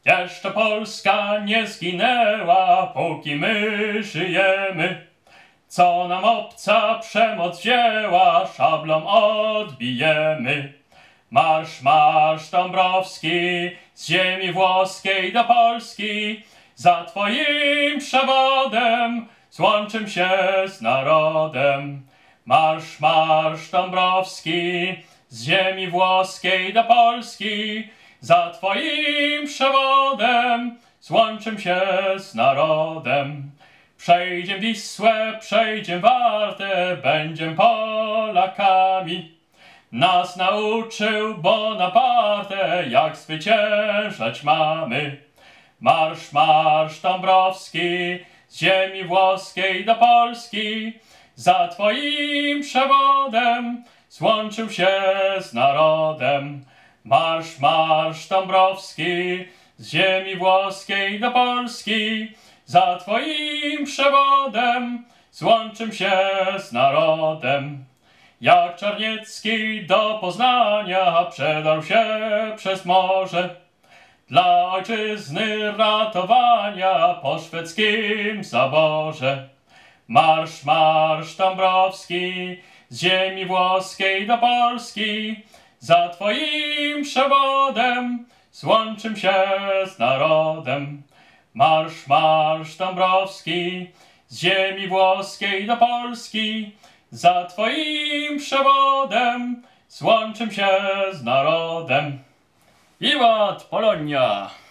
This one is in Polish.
Jeszcze Polska nie zginęła, póki my żyjemy. Co nam obca przemoc wzięła, szablą odbijemy. Marsz, marsz Dąbrowski, z ziemi włoskiej do Polski, za twoim przewodem złączym się z narodem. Marsz, marsz Dąbrowski, z ziemi włoskiej do Polski, za twoim przewodem złączym się z narodem. Przejdziem Wisłę, przejdziem Wartę, będziem Polakami. Nas nauczył Bonaparte, jak zwyciężać mamy. Marsz, marsz Dąbrowski, z ziemi włoskiej do Polski, za twoim przewodem złączył się z narodem. Marsz, marsz Dąbrowski, z ziemi włoskiej do Polski, za twoim przewodem złączym się z narodem. Jak Czarniecki do Poznania przedarł się przez morze, dla ojczyzny ratowania po szwedzkim zaborze. Marsz, marsz Dąbrowski, z ziemi włoskiej do Polski, za twoim przewodem złączym się z narodem. Marsz, marsz Dąbrowski, z ziemi włoskiej do Polski, za twoim przewodem złączym się z narodem. Wiwat Polonia!